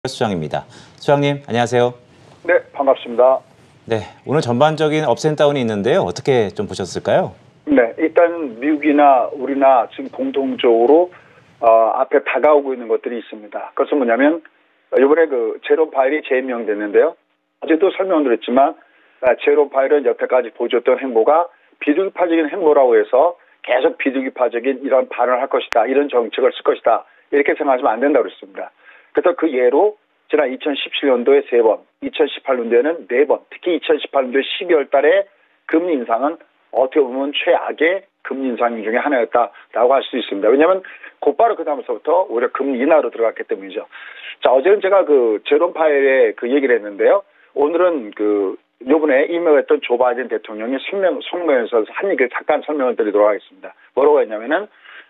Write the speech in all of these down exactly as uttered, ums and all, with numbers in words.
수장입니다. 수장님, 안녕하세요. 네, 반갑습니다. 네, 오늘 전반적인 업앤다운이 있는데요. 어떻게 좀 보셨을까요? 네, 일단 미국이나 우리나 지금 공통적으로 어, 앞에 다가오고 있는 것들이 있습니다. 그것은 뭐냐면 이번에 그 제롬 파웰이 재임명됐는데요. 어제도 설명드렸지만 제롬 파웰은 여태까지 보여줬던 행보가 비둘기파적인 행보라고 해서 계속 비둘기파적인 이런 발언을 할 것이다, 이런 정책을 쓸 것이다, 이렇게 생각하시면 안 된다고 그랬습니다. 그래서 그 예로 지난 이천십칠 년도에 세 번, 이천십팔 년도에는 네 번, 특히 이천십팔 년도 십이월 달에 금리 인상은 어떻게 보면 최악의 금리 인상 중에 하나였다라고 할 수 있습니다. 왜냐하면 곧바로 그 다음서부터 오히려 금리 인하로 들어갔기 때문이죠. 자, 어제는 제가 그 제롬 파웰의 그 얘기를 했는데요. 오늘은 그 요번에 임명했던 조 바이든 대통령이 성명, 성명에서 한 얘기를 잠깐 설명을 드리도록 하겠습니다. 뭐라고 했냐면은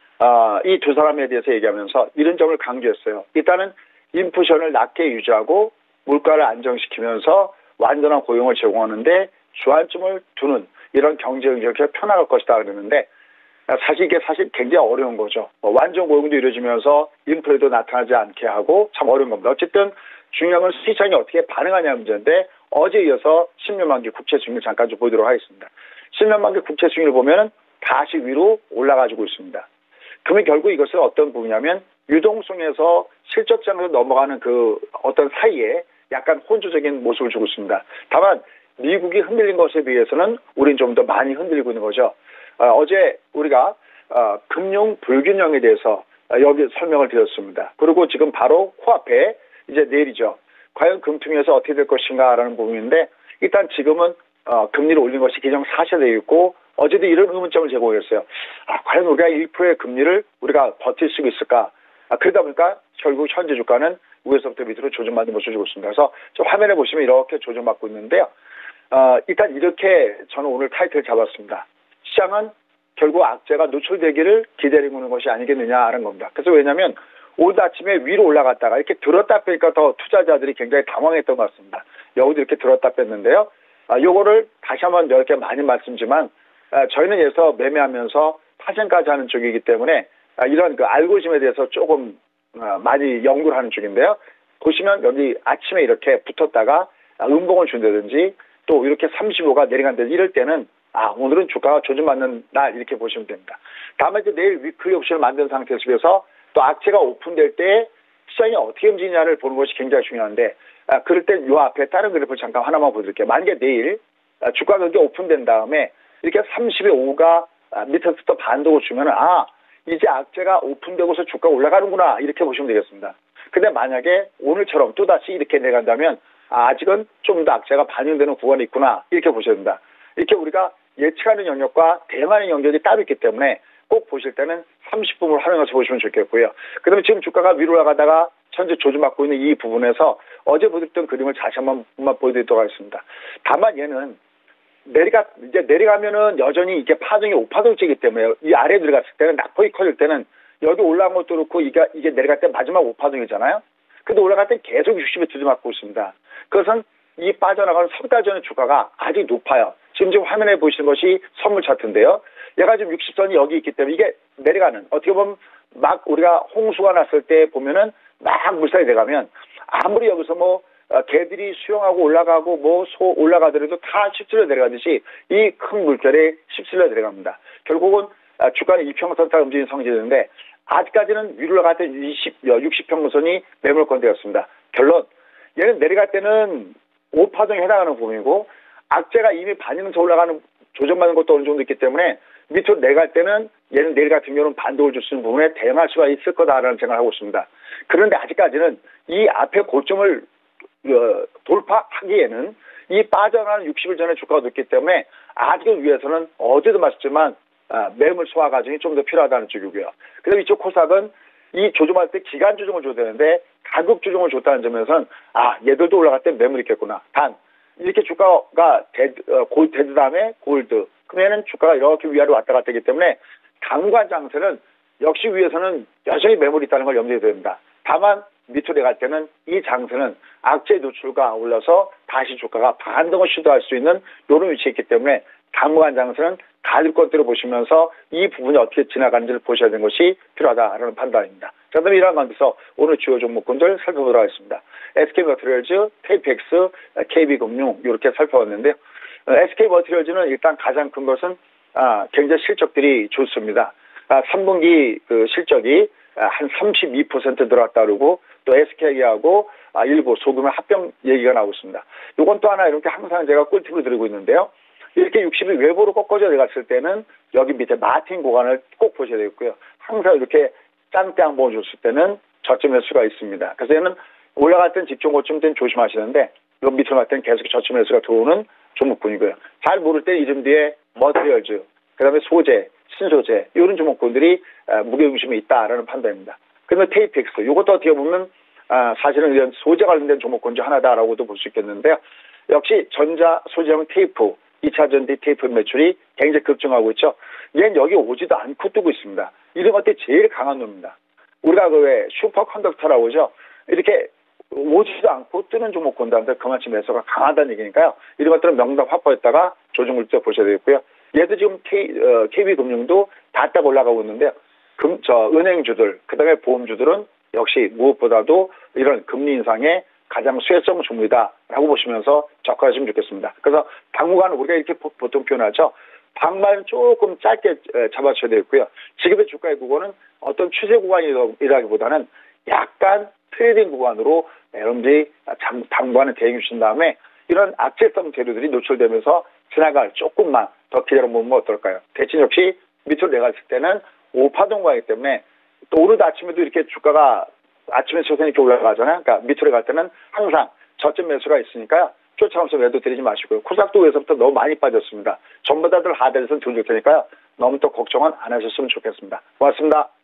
아, 이 두 사람에 대해서 얘기하면서 이런 점을 강조했어요. 일단은 인플레이션을 낮게 유지하고 물가를 안정시키면서 완전한 고용을 제공하는데 주안점을 두는 이런 경제 정책을 펴나갈 것이다 그러는데, 사실 이게 사실 굉장히 어려운 거죠. 완전 고용도 이루어지면서 인플레도 나타나지 않게 하고 참 어려운 겁니다. 어쨌든 중요한 건 시장이 어떻게 반응하냐 문제인데, 어제 이어서 십 년 만기 국채 수익률 잠깐 좀 보도록 하겠습니다. 십 년 만기 국채 수익률 보면은 다시 위로 올라가지고 있습니다. 그러면 결국 이것은 어떤 부분이냐면 유동성에서 실적장으로 넘어가는 그 어떤 사이에 약간 혼조적인 모습을 주고 있습니다. 다만 미국이 흔들린 것에 비해서는 우리는 좀 더 많이 흔들리고 있는 거죠. 어, 어제 우리가 어, 금융 불균형에 대해서 어, 여기 설명을 드렸습니다. 그리고 지금 바로 코앞에 이제 내일이죠. 과연 금통위에서 어떻게 될 것인가라는 부분인데, 일단 지금은 어, 금리를 올린 것이 기정사실되어 있고, 어제도 이런 의문점을 제공했어요. 아, 과연 우리가 일 퍼센트의 금리를 우리가 버틸 수 있을까? 아, 그러다 보니까 결국 현재 주가는 위에서부터 밑으로 조정받는 모습을 주고 있습니다. 그래서 저 화면에 보시면 이렇게 조정받고 있는데요. 어, 일단 이렇게 저는 오늘 타이틀을 잡았습니다. 시장은 결국 악재가 노출되기를 기다리고 있는 것이 아니겠느냐라는 겁니다. 그래서 왜냐하면 오늘 아침에 위로 올라갔다가 이렇게 들었다 빼니까 더 투자자들이 굉장히 당황했던 것 같습니다. 여기도 이렇게 들었다 뺐는데요. 아, 요거를 다시 한번 이렇게 많이 말씀드리지만, 아, 저희는 여기서 매매하면서 파생까지 하는 쪽이기 때문에 아, 이런 그 알고리즘에 대해서 조금 아, 많이 연구를 하는 쪽인데요. 보시면 여기 아침에 이렇게 붙었다가 아, 음봉을 준다든지 또 이렇게 삼십오가 내려간다든지 이럴 때는 아, 오늘은 주가가 조정받는 날, 이렇게 보시면 됩니다. 다음에 이제 내일 위클리 옵션을 만든 상태에서 또 악재가 오픈될 때 시장이 어떻게 움직이냐를 보는 것이 굉장히 중요한데, 아, 그럴 때 요 앞에 다른 그래프를 잠깐 하나만 보여드릴게요. 만약에 내일 아, 주가 가격이 오픈된 다음에 이렇게 삼십의 오가 아, 밑에서 또 반동을 주면은 아, 이제 악재가 오픈되고서 주가가 올라가는구나, 이렇게 보시면 되겠습니다. 근데 만약에 오늘처럼 또다시 이렇게 내려간다면 아, 아직은 좀 더 악재가 반영되는 구간이 있구나, 이렇게 보셔야 된다. 이렇게 우리가 예측하는 영역과 대응하는 영역이 따로 있기 때문에 꼭 보실 때는 삼십 분을 활용해서 보시면 좋겠고요. 그 다음에 지금 주가가 위로 올라가다가 현재 조정받고 있는 이 부분에서 어제 보여드렸던 그림을 다시 한번 보여드리도록 하겠습니다. 다만 얘는 내려가, 이제 내려가면은 여전히 이게 파동이 오파동치이기 때문에 이 아래에 들어갔을 때는 낙폭이 커질 때는 여기 올라간 것도 그렇고 이게, 이게 내려갈 때 마지막 오파동이잖아요. 근데 올라갈 때 계속 육십에 두드맞고 있습니다. 그것은 이 빠져나가는 석 달 전의 주가가 아직 높아요. 지금 지금 화면에 보시는 것이 선물 차트인데요. 얘가 지금 육십 선이 여기 있기 때문에 이게 내려가는, 어떻게 보면 막 우리가 홍수가 났을 때 보면은 막 물살이 내려가면 아무리 여기서 뭐 어, 개들이 수영하고 올라가고 뭐 소 올라가더라도 다 십칠로 내려가듯이 이 큰 물결에 십칠로 내려갑니다. 결국은 어, 주가는 이평선 따라 움직이는 성질인데 아직까지는 위로 올라갈 때 이십, 육십 평선이 매물권대였습니다. 결론, 얘는 내려갈 때는 오파동에 해당하는 부분이고 악재가 이미 반영해서 올라가는 조정받는 것도 어느 정도 있기 때문에 밑으로 내려갈 때는 얘는 내일 같은 경우는 반동을 줄 수 있는 부분에 대응할 수가 있을 거다라는 생각을 하고 있습니다. 그런데 아직까지는 이 앞에 고점을 어, 돌파하기에는 이 빠져나가는 육십 일 전에 주가가 높기 때문에 아직은 위에서는 어제도 말했지만 아, 매물 소화 과정이 좀 더 필요하다는 쪽이고요. 그다음에 이쪽 코스닥은 이 조정할 때 기간 조정을 줘야 되는데 가격 조정을 줬다는 점에서는 아, 얘들도 올라갈 때 매물이 있겠구나. 단 이렇게 주가가 데, 어, 골, 데드 다음에 골드, 그러면은 주가가 이렇게 위아래로 왔다 갔다 하기 때문에 당분간 장세는 역시 위에서는 여전히 매물이 있다는 걸 염두에 둬야 됩니다. 다만 밑으로 내려갈 때는 이 장세는 악재 노출과 아울러서 다시 주가가 반등을 시도할 수 있는 이런 위치에 있기 때문에 당분간 장세는 가격권대로 보시면서 이 부분이 어떻게 지나가는지를 보셔야 되는 것이 필요하다라는 판단입니다. 자, 그다음에 이러한 가운데서 오늘 주요 종목군들 살펴보도록 하겠습니다. 에스케이머티리얼즈, 테이프엑스, 케이비금융 이렇게 살펴봤는데요. 에스케이머티리얼즈는 일단 가장 큰 것은 아, 경제 실적들이 좋습니다. 아, 삼 분기 그 실적이 한 삼십이 퍼센트 들어왔다 그러고 또 에스케이하고 아, 일부 소규모 합병 얘기가 나오고 있습니다. 이건 또 하나 이렇게 항상 제가 꿀팁을 드리고 있는데요. 이렇게 육십이 외부로 꺾어져 내갔을 때는 여기 밑에 마틴 구간을 꼭 보셔야 되겠고요. 항상 이렇게 짠때 한번 줬을 때는 저점 매수가 있습니다. 그래서 얘는 올라갈 땐 집중 고점 때는 조심하시는데 요 밑으로 갈 때는 계속 저점 매수가 들어오는 종목군이고요. 잘 모를 때 이름 뒤에 머티리얼즈, 그다음에 소재, 신소재 이런 종목군들이 무게중심이 있다라는 판단입니다. 그다음에 테이프엑스 이것도 어떻게 보면 아, 사실은 이런 소재 관련된 종목군 중 하나다라고도 볼 수 있겠는데요. 역시 전자 소재형 테이프, 이 차 전지 테이프 매출이 굉장히 급증하고 있죠. 얘는 여기 오지도 않고 뜨고 있습니다. 이런 것들이 제일 강한 놈입니다. 우리가 그 왜 슈퍼컨덕터라고 하죠. 이렇게 오지도 않고 뜨는 종목군들한테 그만큼 매수가 강하다는 얘기니까요. 이런 것들은 명당 확보했다가 조정을 또 보셔야 되겠고요. 얘도 지금 K, 어, 케이비금융도 다 딱 올라가고 있는데 금, 저 은행주들, 그다음에 보험주들은 역시 무엇보다도 이런 금리 인상에 가장 수혜성 종목이다라고 보시면서 접근하시면 좋겠습니다. 그래서 당분간 우리가 이렇게 보, 보통 표현하죠. 방만 조금 짧게 잡아줘야 되겠고요. 지금의 주가의 구간은 어떤 추세 구간이라기보다는 약간 트레이딩 구간으로 여러분들이 당분간은 대응해 주신 다음에 이런 악재성 재료들이 노출되면서 지나갈 조금만 더 기다려보면 어떨까요? 대신 역시 밑으로 내갔을 때는 오파동과이기 때문에 또 오늘 아침에도 이렇게 주가가 아침에 소선이 이렇게 올라가잖아요. 그러니까 밑으로 갈 때는 항상 저점 매수가 있으니까요. 쫓아오면서 매도 드리지 마시고요. 코스닥도 위에서부터 너무 많이 빠졌습니다. 전부 다들 하단에서는 돈 줄 테니까요. 너무 또 걱정은 안 하셨으면 좋겠습니다. 고맙습니다.